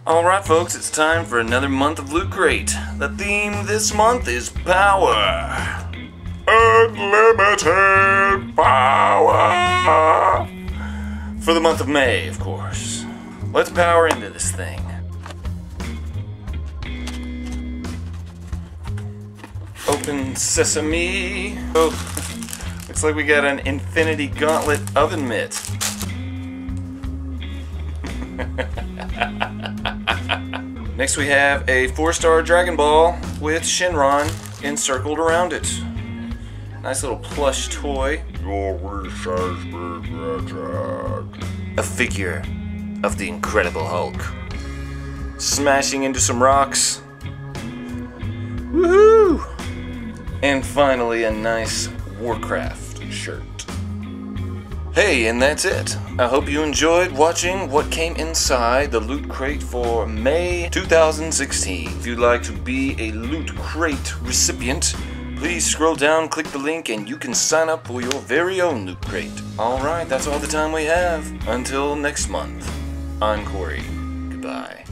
Alright folks, it's time for another month of Loot Crate. The theme this month is power. Unlimited power! For the month of May, of course. Let's power into this thing. Open sesame. Oh, looks like we got an Infinity Gauntlet oven mitt. Next we have a 4-star Dragon Ball with Shenron encircled around it. Nice little plush toy. Your wish has been granted. A figure of the Incredible Hulk. Smashing into some rocks. Woohoo! And finally a nice Warcraft shirt. Hey, and that's it. I hope you enjoyed watching what came inside the Loot Crate for May 2016. If you'd like to be a Loot Crate recipient, please scroll down, click the link, and you can sign up for your very own Loot Crate. Alright, that's all the time we have. Until next month, I'm Corey. Goodbye.